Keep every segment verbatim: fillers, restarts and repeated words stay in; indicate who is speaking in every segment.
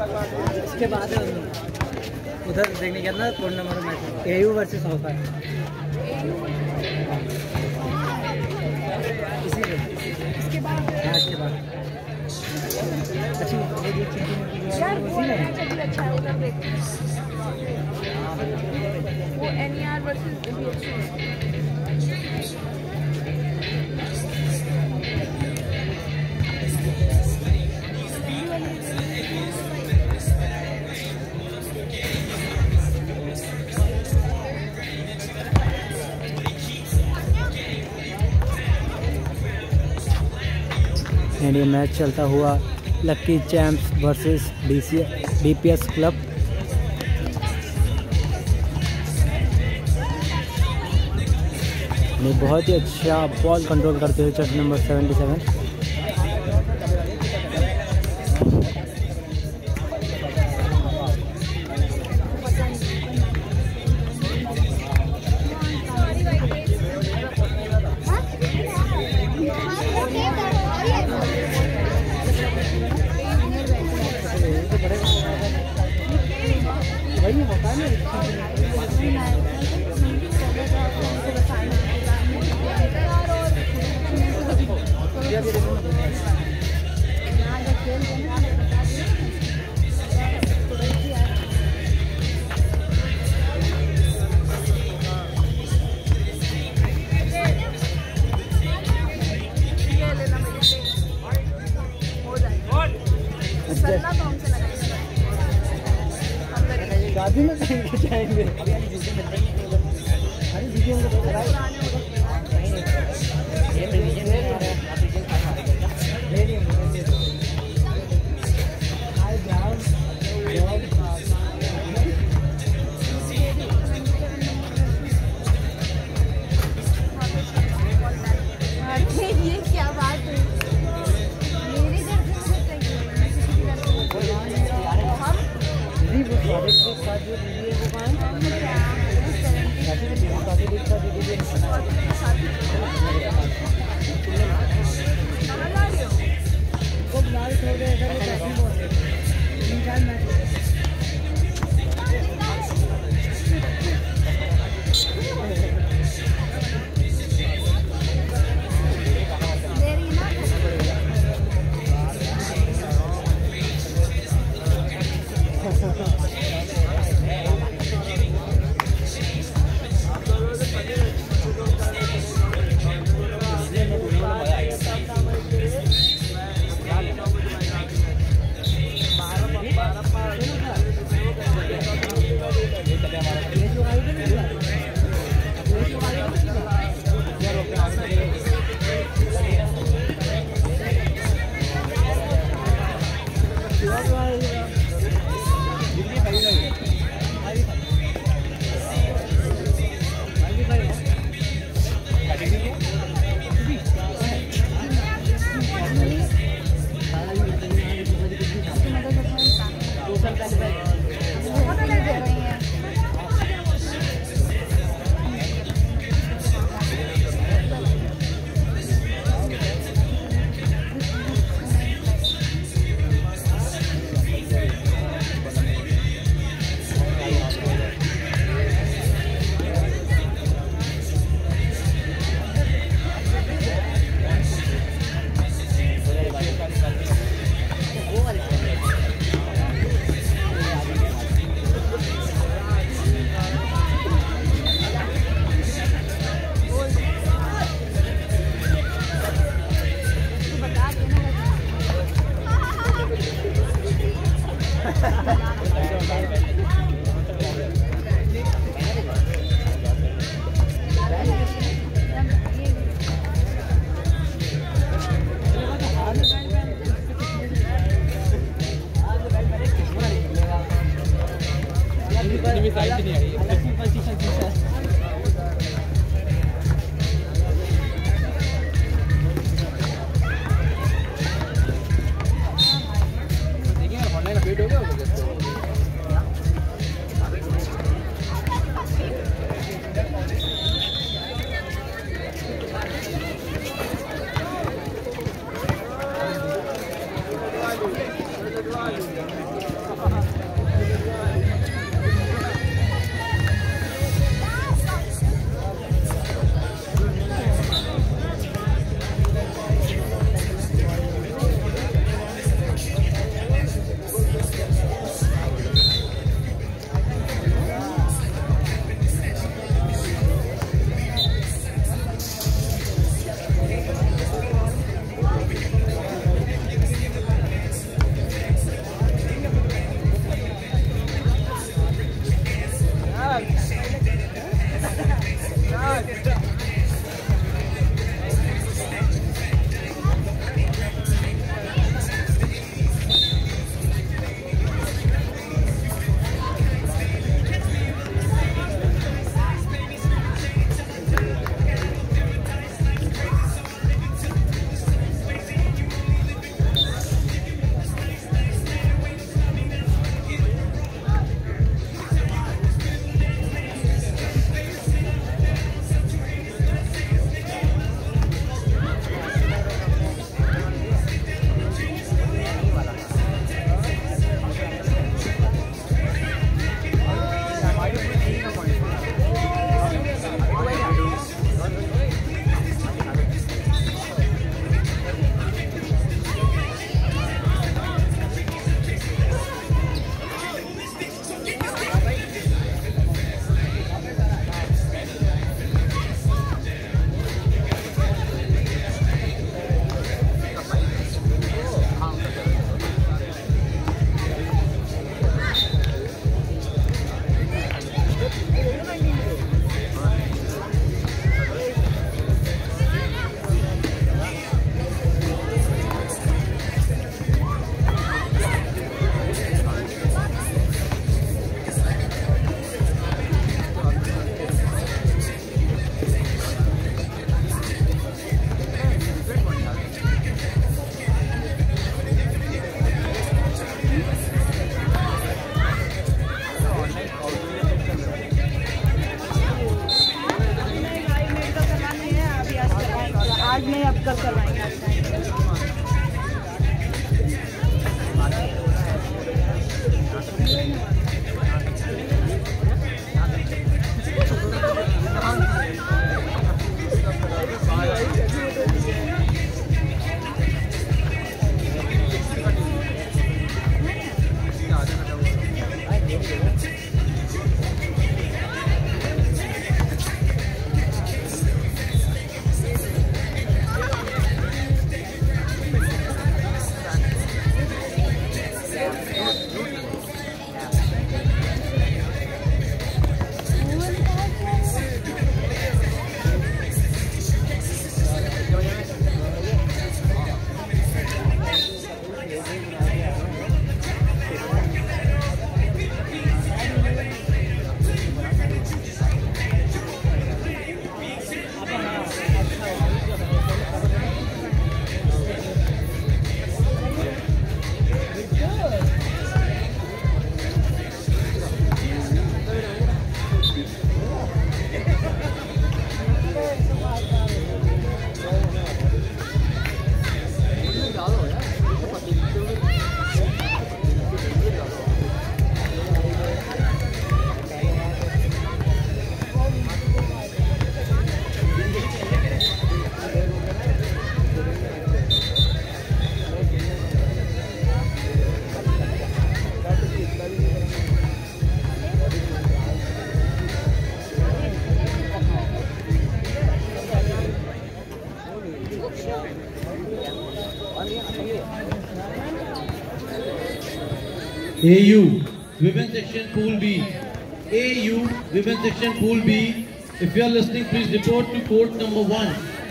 Speaker 1: इसके बाद उधर देखने गया ना टूर्नामेंट मैच एयू वर्सेस होगा इसी इसके बाद हाँ इसके बाद अच्छी यार वो मैच भी अच्छा है उधर देखते हैं वो एनईआर वर्सेस इंडिया मैच चलता हुआ lucky champs versus DC DPS club. बहुत ही अच्छा बॉल कंट्रोल करते हुए जर्सी नंबर सेवेंटी सेवन। शादी में कहीं जाएंगे अरे दीदी हमको
Speaker 2: ये क्या बात है मेरे घर से
Speaker 3: A U, Women's Section Pool B. A U, Women's Section Pool B. If you are listening, please report to court number one.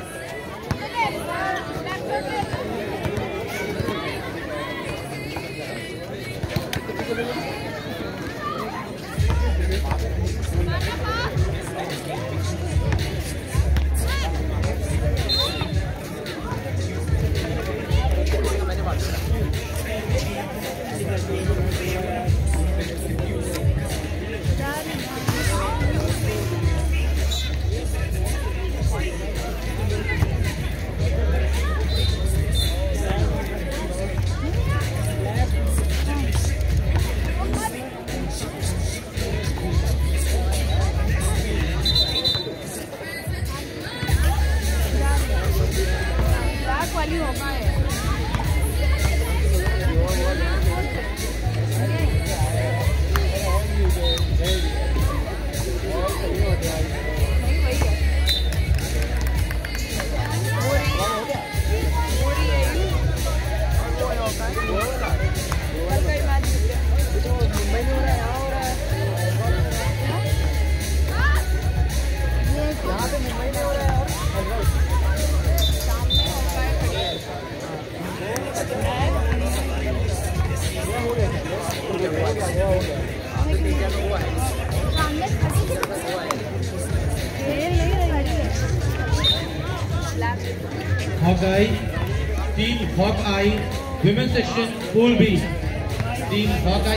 Speaker 3: Hawkeye, Team Hawkeye, Women's Section Pool B. Team Hawkeye.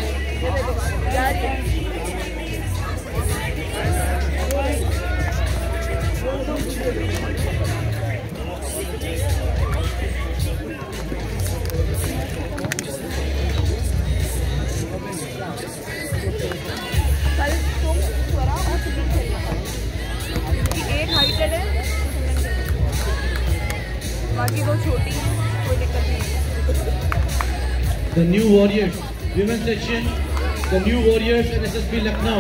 Speaker 2: एक हाइटेड है, बाकी दो छोटी हैं, कोई दिक्कत नहीं है।
Speaker 3: The New Warriors, Women's Section, the New Warriors and S S B Lucknow.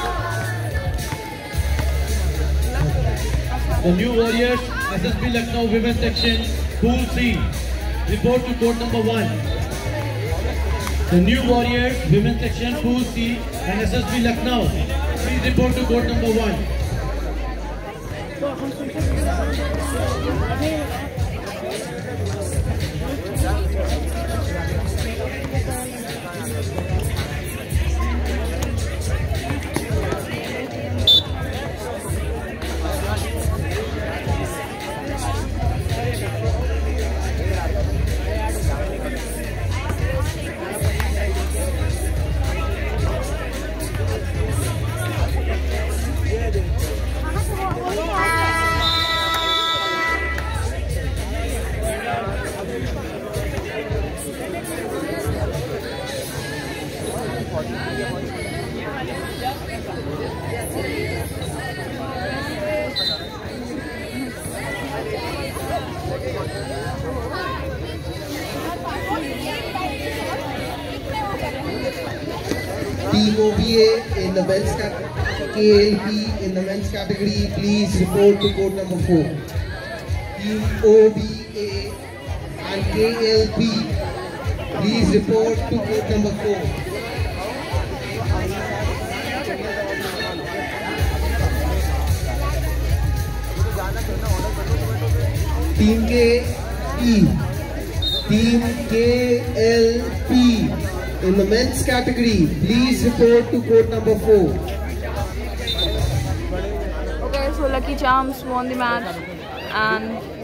Speaker 3: The New Warriors, S S B Lucknow, Women's Section, Pool C. Report to court number one. The New Warriors, Women's Section, Pool C and S S B Lucknow. Please report to court number one.
Speaker 4: Team O B A in the men's category, K L P in the men's category, please report to court number four. Team O B A and K L P, please report to court number four. Team K P, Team K L P in the men's category, please report to court number four.
Speaker 2: Okay, so Lucky Charms won the match and